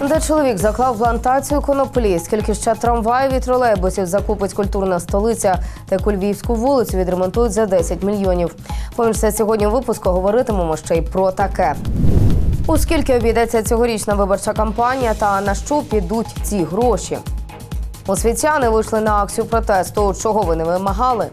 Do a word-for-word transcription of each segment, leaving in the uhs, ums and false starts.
Де чоловік заклав плантацію коноплі, скільки ще трамваїв і тролейбусів закупить культурна столиця, та яку Львівську вулицю відремонтують за десять мільйонів. Поміж це сьогодні у випуску говоритимемо ще й про таке. У скільки обійдеться цьогорічна виборча кампанія та на що підуть ці гроші? Освітяни вийшли на акцію протесту. Чого ви не вимагали?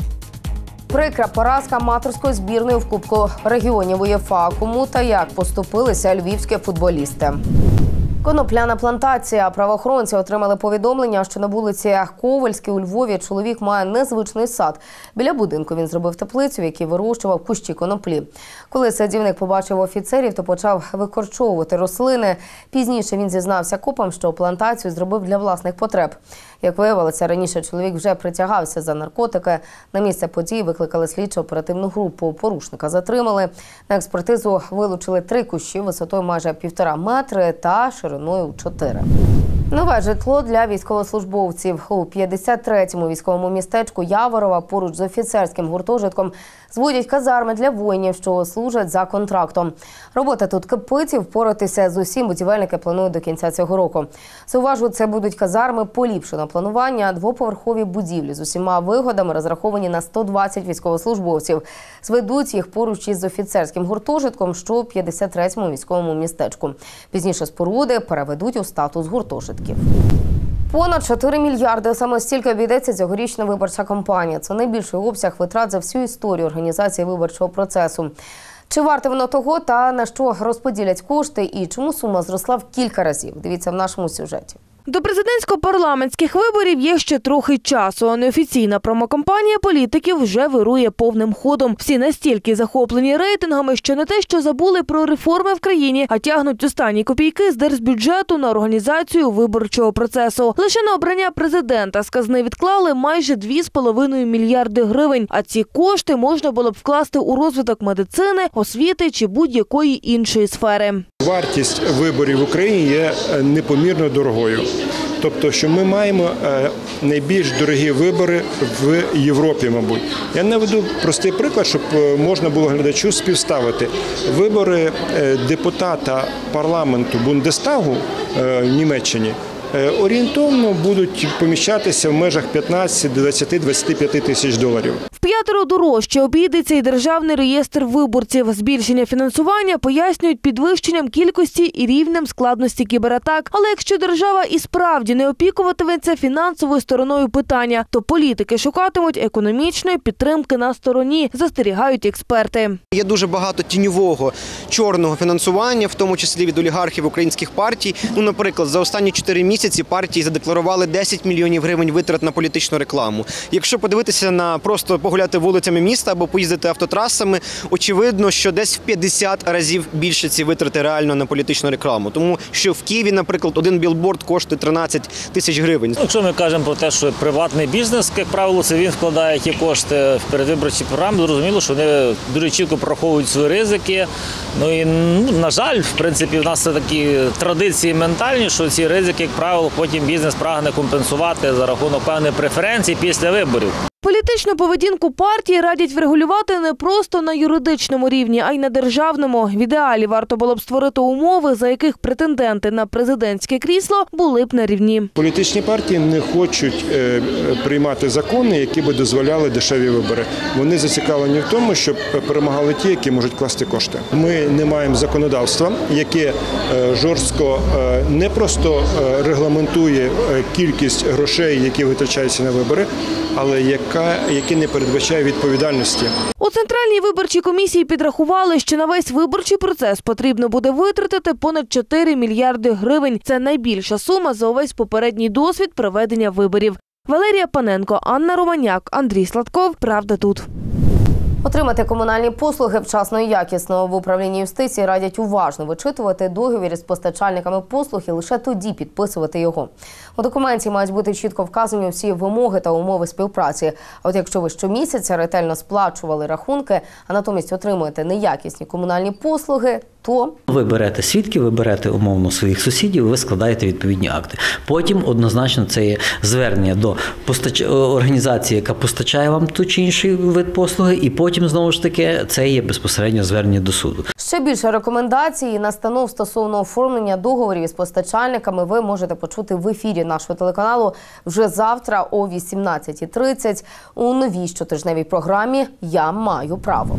Прикра поразка аматорської збірної в Кубку регіонів УЄФА. Кому та як поступилися львівські футболісти? Конопляна плантація. Правоохоронці отримали повідомлення, що на вулиці Ковальській у Львові чоловік має незвичний сад. Біля будинку він зробив теплицю, в якій вирощував кущі коноплі. Коли садівник побачив офіцерів, то почав викорчовувати рослини. Пізніше він зізнався копам, що плантацію зробив для власних потреб. Як виявилося, раніше чоловік вже притягався за наркотики. На місце події викликали слідчо-оперативну групу. Порушника затримали. На експертизу вилучили три кущі висотою майже півтора метри та шириною чотири. Нове житло для військовослужбовців. У п'ятдесят третьому військовому містечку Яворова поруч з офіцерським гуртожитком зводять казарми для воїнів, що служать за контрактом. Робота тут кипить, і впоратися з усім будівельники планують до кінця цього року. Зауважу, це будуть казарми поліпшеного планування, двоповерхові будівлі з усіма вигодами, розраховані на сто двадцять військовослужбовців. Зведуть їх поруч із офіцерським гуртожитком, що у п'ятдесят третьому військовому містечку. Пізніше споруди переведуть у статус гуртожитків. Понад чотири мільярди – саме стільки обійдеться цьогорічна виборча кампанія. Це найбільший обсяг витрат за всю історію організації виборчого процесу. Чи варте воно того та на що розподілять кошти і чому сума зросла в кілька разів? Дивіться в нашому сюжеті. До президентсько-парламентських виборів є ще трохи часу, а неофіційна промокампанія політиків вже вирує повним ходом. Всі настільки захоплені рейтингами, що не те, що забули про реформи в країні, а тягнуть останні копійки з держбюджету на організацію виборчого процесу. Лише на обрання президента з казни відклали майже дві з половиною мільярди гривень, а ці кошти можна було б вкласти у розвиток медицини, освіти чи будь-якої іншої сфери. Вартість виборів в Україні є непомірно дорогою. Тобто, що ми маємо найбільш дорогі вибори в Європі, мабуть. Я наведу простий приклад, щоб можна було глядачу співставити. Вибори депутата парламенту Бундестагу в Німеччині орієнтовно будуть поміщатися в межах п'ятнадцять, двадцять, двадцять п'ять тисяч доларів. Вп'ятеро дорожче обійдеться і державний реєстр виборців. Збільшення фінансування пояснюють підвищенням кількості і рівнем складності кібератак. Але якщо держава і справді не опікуватиметься фінансовою стороною питання, то політики шукатимуть економічної підтримки на стороні, застерігають експерти. Є дуже багато тіньового, чорного фінансування, в тому числі від олігархів українських партій. Ну, наприклад, за останні чотири місяці партії задекларували десять мільйонів гривень витрат на політичну рекламу. Якщо подивитися на просто погуляти вулицями міста або поїздити автотрасами, очевидно, що десь в п'ятдесят разів більше ці витрати реально на політичну рекламу. Тому що в Києві, наприклад, один білборд коштує тринадцять тисяч гривень. Якщо ми кажемо про те, що приватний бізнес, як правило, це він вкладає ті кошти в передвиборчі програми, зрозуміло, що вони дуже чітко прораховують свої ризики. Ну і, ну, на жаль, в принципі, в нас це такі традиції ментальні, що ці ризики, як правило, потім бізнес прагне компенсувати за рахунок певних преференцій після виборів. Політичну поведінку партії радять врегулювати не просто на юридичному рівні, а й на державному. В ідеалі варто було б створити умови, за яких претенденти на президентське крісло були б на рівні. Політичні партії не хочуть е, приймати закони, які би дозволяли дешеві вибори. Вони зацікавлені в тому, щоб перемагали ті, які можуть класти кошти. Ми не маємо законодавства, яке е, жорстко е, не просто е, регламентує е, кількість грошей, які витрачаються на вибори, але яка, які не передбачає відповідальності. У Центральній виборчій комісії підрахували, що на весь виборчий процес потрібно буде витратити понад чотири мільярди гривень. Це найбільша сума за увесь попередній досвід проведення виборів. Валерія Паненко, Анна Романяк, Андрій Сладков. Правда тут. Отримати комунальні послуги вчасно і якісно. В управлінні юстиції радять уважно вичитувати договір із постачальниками послуг і лише тоді підписувати його. У документі мають бути чітко вказані всі вимоги та умови співпраці. А от якщо ви щомісяця ретельно сплачували рахунки, а натомість отримуєте неякісні комунальні послуги, то ви берете свідків, ви берете умовно своїх сусідів, ви складаєте відповідні акти. Потім однозначно це є звернення до постач... організації, яка постачає вам ту чи інший вид послуги, і потім, знову ж таки, це є безпосередньо звернення до суду. Ще більше рекомендацій і настанов стосовно оформлення договорів із постачальниками ви можете почути в ефірі нашого телеканалу вже завтра о вісімнадцятій тридцять у новій щотижневій програмі «Я маю право».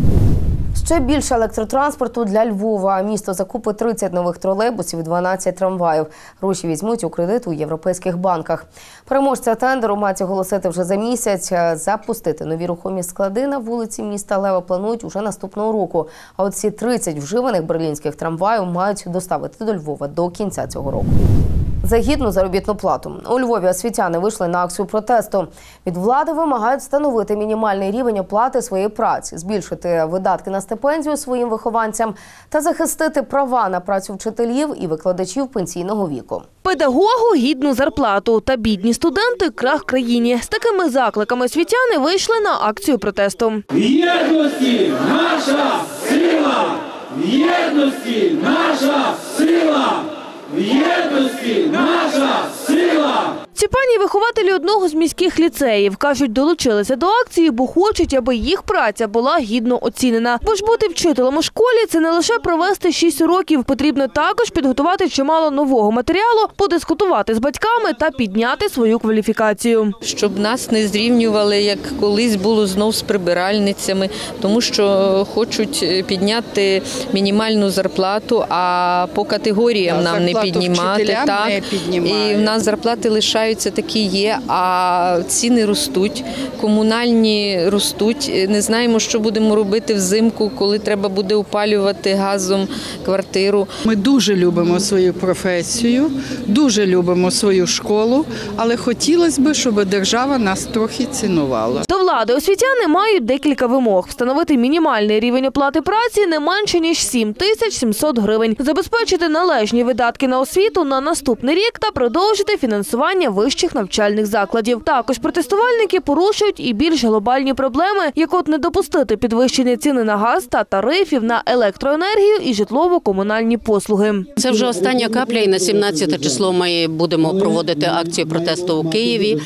Ще більше електротранспорту для Львова. Місто закупить тридцять нових тролейбусів і дванадцять трамваїв. Гроші візьмуть у кредит у європейських банках. Переможця тендеру мають оголосити вже за місяць. Запустити нові рухомі склади на вулиці міста Лева планують уже наступного року. А от ці тридцять вживаних берлінських трамваїв мають доставити до Львова до кінця цього року. За гідну заробітну плату. У Львові освітяни вийшли на акцію протесту. Від влади вимагають встановити мінімальний рівень оплати своєї праці, збільшити видатки на стипендію своїм вихованцям та захистити права на працю вчителів і викладачів пенсійного віку. Педагогу гідну зарплату та бідні студенти – крах країні. З такими закликами освітяни вийшли на акцію протесту. В єдності наша сила! В єдності наша сила! В єдності наша сила! Ці пані вихователі одного з міських ліцеїв. Кажуть, долучилися до акції, бо хочуть, аби їх праця була гідно оцінена. Бо ж бути вчителем у школі – це не лише провести шість років. Потрібно також підготувати чимало нового матеріалу, подискутувати з батьками та підняти свою кваліфікацію. Щоб нас не зрівнювали, як колись було знов з прибиральницями, тому що хочуть підняти мінімальну зарплату, а по категоріям нам не піднімати. Так. Не і в нас зарплати лишаються такі є, а ціни ростуть, комунальні ростуть. Не знаємо, що будемо робити взимку, коли треба буде опалювати газом квартиру. Ми дуже любимо свою професію, дуже любимо свою школу, але хотілося б, щоб держава нас трохи цінувала. До влади освітяни мають декілька вимог. Встановити мінімальний рівень оплати праці не менше, ніж сім тисяч сімсот гривень. Забезпечити належні видатки на освіту на наступний рік та продовжити фінансування вищих навчальних закладів. Також протестувальники порушують і більш глобальні проблеми, як от не допустити підвищення ціни на газ та тарифів на електроенергію і житлово-комунальні послуги. Це вже остання капля, і на сімнадцяте число ми будемо проводити акцію протесту у Києві.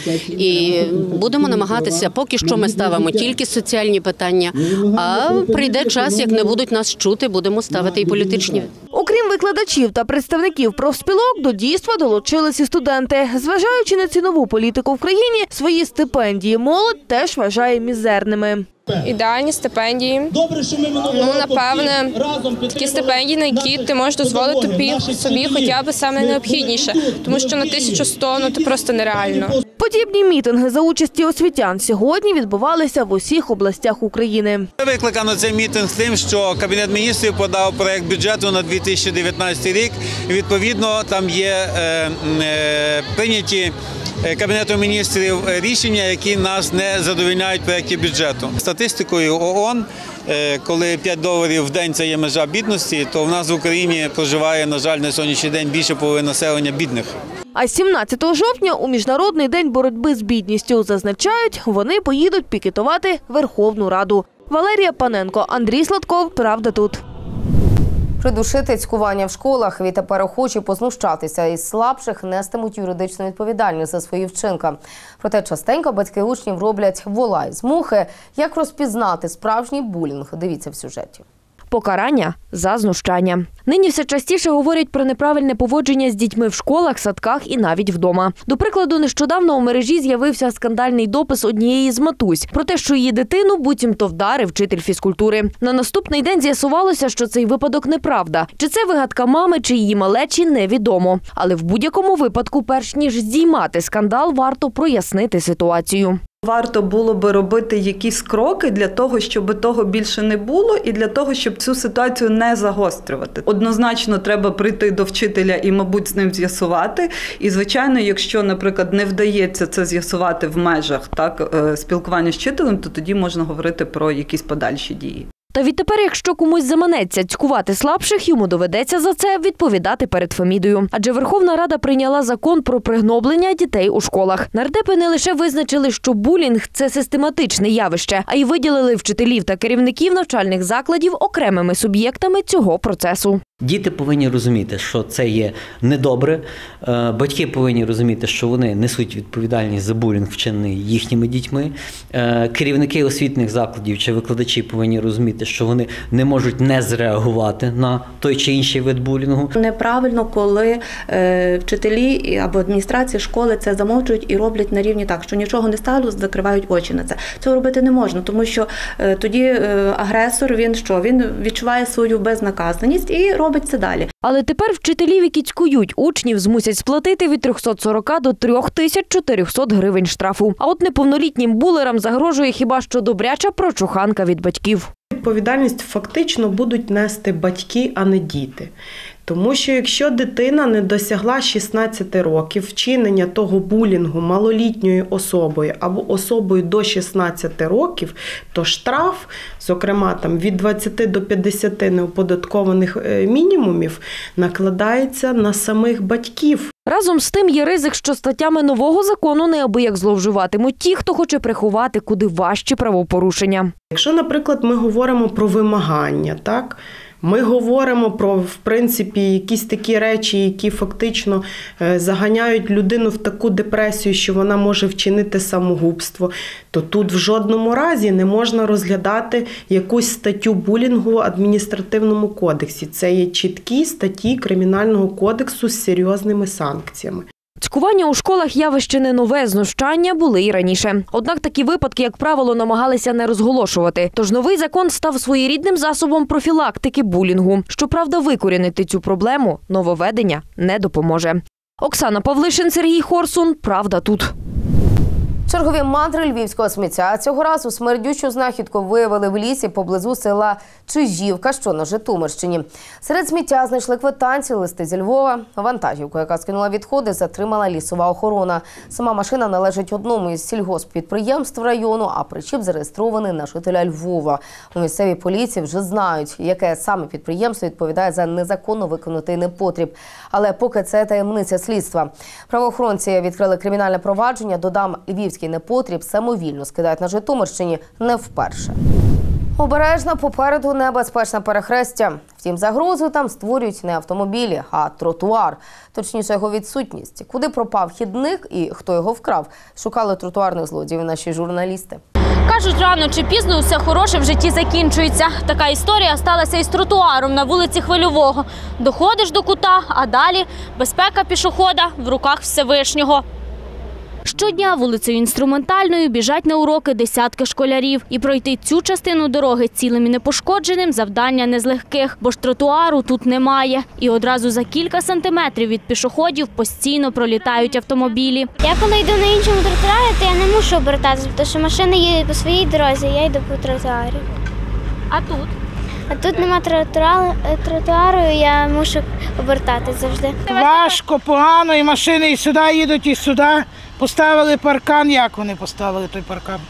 І будемо намагатися, поки що ми ставимо тільки соціальні питання, а прийде час, як не будуть нас чути, будемо ставити і політичні. Окрім викладачів та представників профспілок, до дійства долучилися студенти. Зважаючи на цінову політику в країні, свої стипендії молодь теж вважає мізерними. Ідеальні стипендії, ну, напевне, такі стипендії, на які ти можеш дозволити собі хоча б саме необхідніше, тому що на тисячу сто, ну, це просто нереально. Подібні мітинги за участі освітян сьогодні відбувалися в усіх областях України. Викликано цей мітинг тим, що Кабінет міністрів подав проект бюджету на дві тисячі дев'ятнадцятий рік. Відповідно, там є е, е, прийняті Кабінетом міністрів рішення, які нас не задовольняють в проєкті бюджету. Статистикою ООН, коли п'ять доларів в день – це є межа бідності, то в нас в Україні проживає, на жаль, на сьогоднішній день більше половини населення бідних. А сімнадцятого жовтня у Міжнародний день боротьби з бідністю зазначають, вони поїдуть пікетувати Верховну Раду. Валерія Паненко, Андрій Сладков. Правда тут. Придушити цькування в школах. Відтепер охочі познущатися із слабших нестимуть юридичну відповідальність за свої вчинки. Проте частенько батьки учнів роблять вола із мухи. Як розпізнати справжній булінг? Дивіться в сюжеті. Покарання за знущання. Нині все частіше говорять про неправильне поводження з дітьми в школах, садках і навіть вдома. До прикладу, нещодавно у мережі з'явився скандальний допис однієї з матусь про те, що її дитину буцімто вдарив вчитель фізкультури. На наступний день з'ясувалося, що цей випадок неправда. Чи це вигадка мами, чи її малечі, невідомо. Але в будь-якому випадку, перш ніж здіймати скандал, варто прояснити ситуацію. Варто було би робити якісь кроки для того, щоб того більше не було і для того, щоб цю ситуацію не загострювати. Однозначно треба прийти до вчителя і, мабуть, з ним з'ясувати. І, звичайно, якщо, наприклад, не вдається це з'ясувати в межах так, спілкування з вчителем, то тоді можна говорити про якісь подальші дії. Та відтепер, якщо комусь заманеться цькувати слабших, йому доведеться за це відповідати перед Фемідою. Адже Верховна Рада прийняла закон про пригноблення дітей у школах. Нардепи не лише визначили, що булінг – це систематичне явище, а й виділили вчителів та керівників навчальних закладів окремими суб'єктами цього процесу. Діти повинні розуміти, що це є недобре. Батьки повинні розуміти, що вони несуть відповідальність за булінг, вчинений їхніми дітьми. Керівники освітніх закладів чи викладачі повинні розуміти, що вони не можуть не зреагувати на той чи інший вид булінгу. Неправильно, коли вчителі або адміністрація школи це замовчують і роблять на рівні так, що нічого не сталося, закривають очі на це. Цього робити не можна, тому що тоді агресор, він що? Він відчуває свою безнаказаність і робить робить це далі. Але тепер вчителів, які цькують учнів, змусять сплатити від трьохсот сорока до трьох тисяч чотирьохсот гривень штрафу. А от неповнолітнім булерам загрожує хіба що добряча прочуханка від батьків. Відповідальність фактично будуть нести батьки, а не діти. Тому що якщо дитина не досягла шістнадцяти років вчинення того булінгу малолітньою особою або особою до шістнадцяти років, то штраф, зокрема там від двадцяти до п'ятдесяти неоподаткованих мінімумів, накладається на самих батьків. Разом з тим є ризик, що статтями нового закону неабияк зловживатимуть ті, хто хоче приховати куди важчі правопорушення. Якщо, наприклад, ми говоримо про вимагання, так? Ми говоримо про, в принципі, якісь такі речі, які фактично заганяють людину в таку депресію, що вона може вчинити самогубство, то тут в жодному разі не можна розглядати якусь статтю булінгу в адміністративному кодексі. Це є чіткі статті Кримінального кодексу з серйозними санкціями. Цькування у школах явище не нове, знущання були і раніше. Однак такі випадки, як правило, намагалися не розголошувати. Тож новий закон став своєрідним засобом профілактики булінгу. Щоправда, викорінити цю проблему нововведення не допоможе. Оксана Павлишин, Сергій Хорсун. Правда тут. Чергові мандри львівського сміття. Цього разу смердючу знахідку виявили в лісі поблизу села Чижівка, що на Житомирщині. Серед сміття знайшли квитанції, листи зі Львова. Вантажівку, яка скинула відходи, затримала лісова охорона. Сама машина належить одному із сільгосппідприємств району, а причіп зареєстрований на жителя Львова. У місцевій поліції вже знають, яке саме підприємство відповідає за незаконно виконутий непотріб. Але поки це таємниця слідства. Правоохоронці відкрили кримінальне провадження. Додам, львівський непотріб самовільно скидають на Житомирщині не вперше. Обережно, попереду небезпечне перехрестя. Втім, загрозу там створюють не автомобілі, а тротуар. Точніше, його відсутність. Куди пропав хідник і хто його вкрав, шукали тротуарних злодіїв наші журналісти. Кажуть, рано чи пізно усе хороше в житті закінчується. Така історія сталася із тротуаром на вулиці Хвильового. Доходиш до кута, а далі безпека пішохода в руках Всевишнього. Щодня вулицею Інструментальною біжать на уроки десятки школярів. І пройти цю частину дороги цілим і непошкодженим – завдання не з легких, бо ж тротуару тут немає. І одразу за кілька сантиметрів від пішоходів постійно пролітають автомобілі. Я коли йду на іншому тротуарі, то я не мушу обертатися, тому що машини їдуть по своїй дорозі, я йду по тротуарі. А тут? А тут нема тротуару, тротуару, я мушу обертатись завжди. Важко, погано, і машини і сюди їдуть, і сюди. Поставили паркан, як вони поставили той паркан?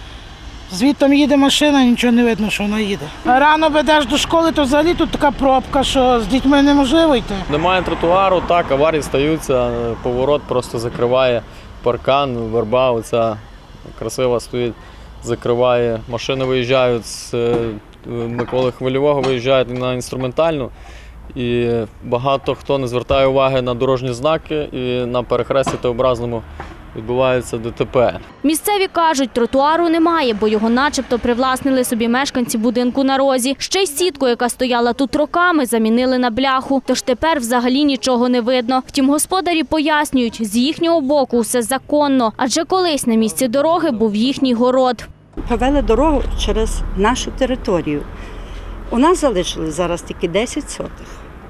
Звідти їде машина, нічого не видно, що вона їде. А рано ведеш до школи, то взагалі тут така пробка, що з дітьми неможливо йти. Немає тротуару, так, аварії стаються, поворот просто закриває паркан, верба оця красива стоїть, закриває. Машини виїжджають з Миколи Хвильового, виїжджають на Інструментальну. І багато хто не звертає уваги на дорожні знаки, і на перехресті Т-образному відбувається ДТП. Місцеві кажуть, тротуару немає, бо його начебто привласнили собі мешканці будинку на розі. Ще й сітку, яка стояла тут роками, замінили на бляху. Тож тепер взагалі нічого не видно. Втім, господарі пояснюють, з їхнього боку все законно, адже колись на місці дороги був їхній город. Провели дорогу через нашу територію. У нас залишилось зараз тільки десять сотих.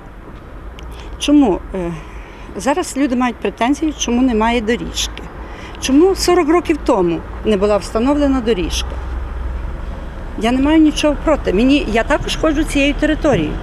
Чому? Зараз люди мають претензії, чому немає доріжки. Чому сорок років тому не була встановлена доріжка? Я не маю нічого проти. Мені, я також ходжу цією територією.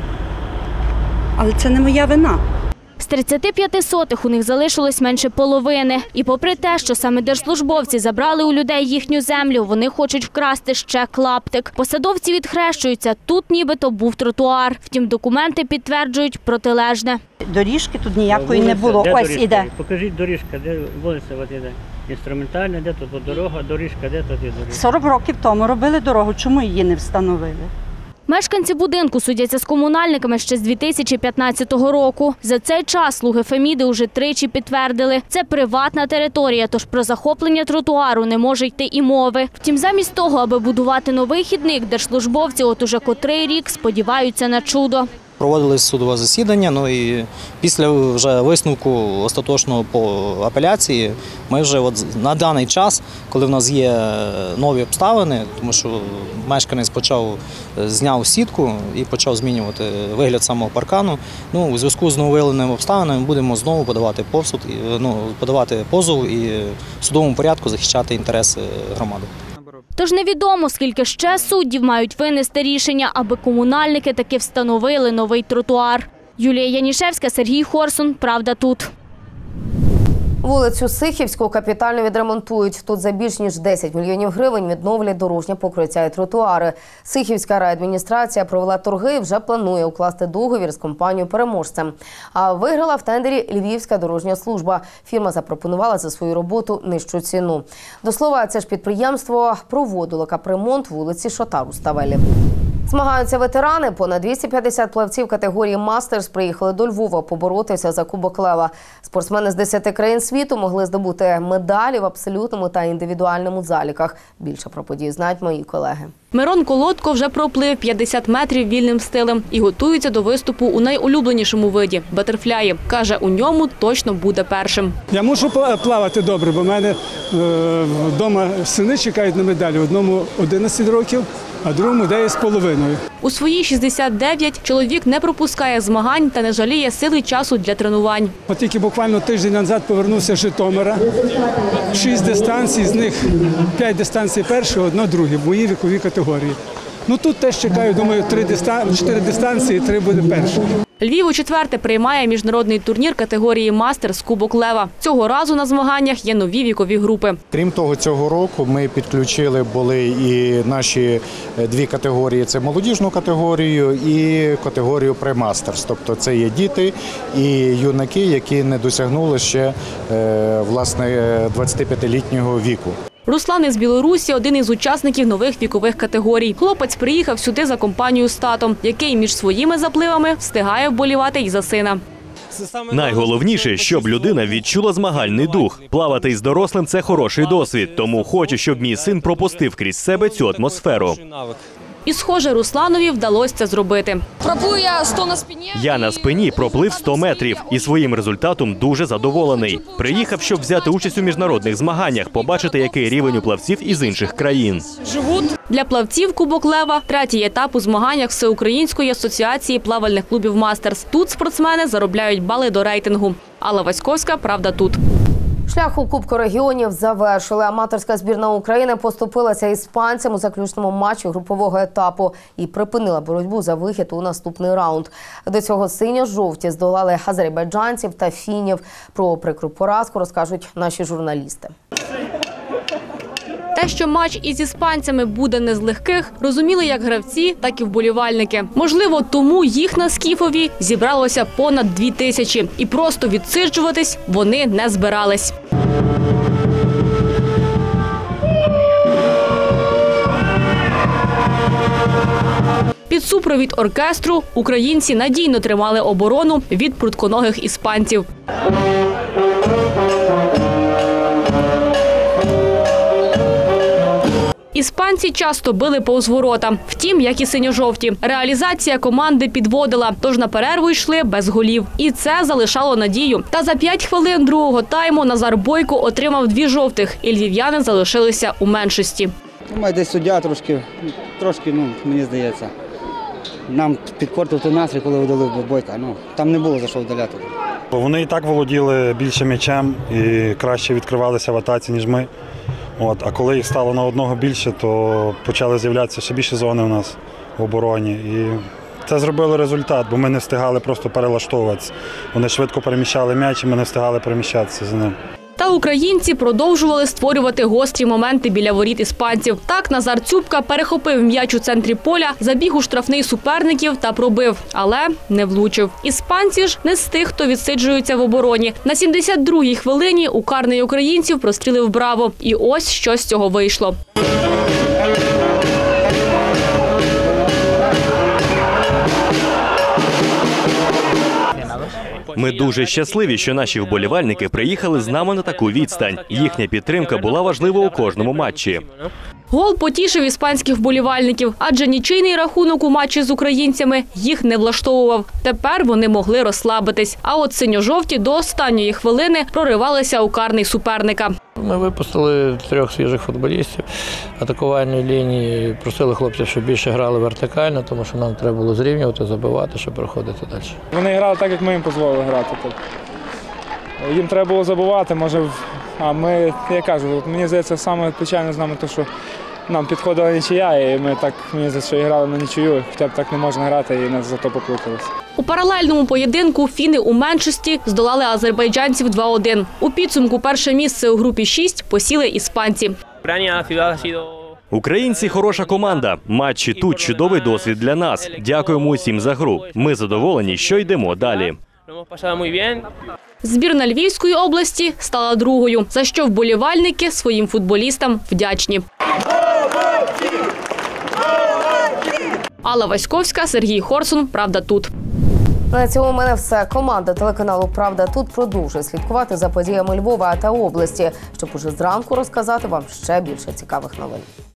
Але це не моя вина. З тридцяти п'яти сотих у них залишилось менше половини. І попри те, що саме держслужбовці забрали у людей їхню землю, вони хочуть вкрасти ще клаптик. Посадовці відхрещуються, тут нібито був тротуар. Втім, документи підтверджують протилежне. Доріжки тут ніякої вулиця, не було. Ось доріжка? Іде. Покажіть доріжка, де вулиця от іде. Інструментальна, де тут дорога, доріжка, де тут є доріжка. сорок років тому робили дорогу, чому її не встановили? Мешканці будинку судяться з комунальниками ще з дві тисячі п'ятнадцятого року. За цей час слуги Феміди уже тричі підтвердили – це приватна територія, тож про захоплення тротуару не може йти і мови. Втім, замість того, аби будувати новий хідник, держслужбовці от уже котрий рік сподіваються на чудо. Проводилось судове засідання, ну і після вже висновку остаточного по апеляції ми вже от на даний час, коли в нас є нові обставини, тому що мешканець почав, зняв сітку і почав змінювати вигляд самого паркану, ну, у зв'язку з нововиявленими обставинами будемо знову подавати позов, ну, подавати позов і в судовому порядку захищати інтереси громади. Тож невідомо, скільки ще суддів мають винести рішення, аби комунальники таки встановили новий тротуар. Юлія Янішевська, Сергій Хорсун. Правда тут. Вулицю Сихівську капітально відремонтують. Тут за більш ніж десять мільйонів гривень відновлять дорожнє покриття і тротуари. Сихівська райадміністрація провела торги і вже планує укласти договір з компанією-переможцем. А виграла в тендері Львівська дорожня служба. Фірма запропонувала за свою роботу нижчу ціну. До слова, це ж підприємство проводило капремонт вулиці Шота-Руставелі. Змагаються ветерани. Понад двісті п'ятдесят плавців категорії «Мастерс» приїхали до Львова поборотися за Кубок Лева. Спортсмени з десяти країн світу могли здобути медалі в абсолютному та індивідуальному заліках. Більше про події знають мої колеги. Мирон Колодко вже проплив п'ятдесят метрів вільним стилем і готується до виступу у найулюбленішому виді – батерфляї. Каже, у ньому точно буде першим. Я мушу плавати добре, бо в мене вдома сини чекають на медалі. Одному одинадцять років, а другому дев'ять з половиною. У свої шістдесят дев'ять чоловік не пропускає змагань та не жаліє сили й часу для тренувань. От тільки буквально тиждень назад повернувся з Житомира. Шість дистанцій, з них п'ять дистанцій перші, одна другі, в моїй віковій категорії. Ну тут теж чекаю, думаю, три дистан... чотири дистанції, три буде перші. Львів у четверте приймає міжнародний турнір категорії «Мастерс» Кубок Лева. Цього разу на змаганнях є нові вікові групи. Крім того, цього року ми підключили були і наші дві категорії – це молодіжну категорію і категорію «Премастерс». Тобто це є діти і юнаки, які не досягнули ще власне двадцятип'ятилітнього віку. Руслан із Білорусі – один із учасників нових вікових категорій. Хлопець приїхав сюди за компанію з татом, який між своїми запливами встигає вболівати й за сина. Найголовніше, щоб людина відчула змагальний дух. Плавати із дорослим – це хороший досвід, тому хочу, щоб мій син пропустив крізь себе цю атмосферу. І, схоже, Русланові вдалося це зробити. Проплив я сто на спині. Я на спині проплив сто метрів і своїм результатом дуже задоволений. Приїхав, щоб взяти участь у міжнародних змаганнях, побачити, який рівень у плавців із інших країн. Для плавців Кубок Лева – третій етап у змаганнях Всеукраїнської асоціації плавальних клубів «Мастерс». Тут спортсмени заробляють бали до рейтингу. Алла Васьковська, «Правда тут». Шлях у Кубку регіонів завершили. Аматорська збірна України поступилася іспанцям у заключному матчі групового етапу і припинила боротьбу за вихід у наступний раунд. До цього синьо-жовті здолали азербайджанців та фінів. Про прикру поразку розкажуть наші журналісти. Те, що матч із іспанцями буде не з легких, розуміли як гравці, так і вболівальники. Можливо, тому їх на Скіфові зібралося понад дві тисячі. І просто відсиджуватись вони не збирались. Під супровід оркестру українці надійно тримали оборону від прутконогих іспанців. Іспанці часто били повз ворота. Втім, як і синьо-жовті. Реалізація команди підводила, тож на перерву йшли без голів. І це залишало надію. Та за п'ять хвилин другого тайму Назар Бойко отримав дві жовтих, і львів'яни залишилися у меншості. Думаю, десь суддя трошки, трошки, ну, мені здається, нам підпортив той настрій, коли видали Бойка. Ну, там не було за що вдаляти. Вони і так володіли більше м'ячем і краще відкривалися в атаці, ніж ми. От, а коли їх стало на одного більше, то почали з'являтися ще більше зони у нас в обороні. І це зробило результат, бо ми не встигали просто перелаштовуватися. Вони швидко переміщали м'яч, і ми не встигали переміщатися за ним. Та українці продовжували створювати гострі моменти біля воріт іспанців. Так Назар Цюбка перехопив м'яч у центрі поля, забіг у штрафний суперників та пробив, але не влучив. Іспанці ж не з тих, хто відсиджується в обороні. На сімдесят другій хвилині у карний українців прострілив Браво. І ось що з цього вийшло. Ми дуже щасливі, що наші вболівальники приїхали з нами на таку відстань. Їхня підтримка була важлива у кожному матчі. Гол потішив іспанських вболівальників, адже нічийний рахунок у матчі з українцями їх не влаштовував. Тепер вони могли розслабитись. А от синьо-жовті до останньої хвилини проривалися у карний суперника. Ми випустили трьох свіжих футболістів атакувальної лінії, просили хлопців, щоб більше грали вертикально, тому що нам треба було зрівнювати, забивати, щоб проходити далі. Вони грали так, як ми їм дозволили грати. Їм треба було забувати, може, а ми, я кажу, мені здається, саме печально з нами те, що нам підходила нічия, і ми так, мені здається, що грали на нічию, хоча б так не можна грати, і нас зато поплуталися. У паралельному поєдинку фіни у меншості здолали азербайджанців два один. У підсумку перше місце у групі шість посіли іспанці. Українці – хороша команда. Матчі тут – чудовий досвід для нас. Дякуємо усім за гру. Ми задоволені, що йдемо далі. Збірна Львівської області стала другою, за що вболівальники своїм футболістам вдячні. Алла Васьковська, Сергій Хорсун. Правда тут. На цьому у мене все. Команда телеканалу «Правда тут» продовжує слідкувати за подіями Львова та області, щоб уже зранку розказати вам ще більше цікавих новин.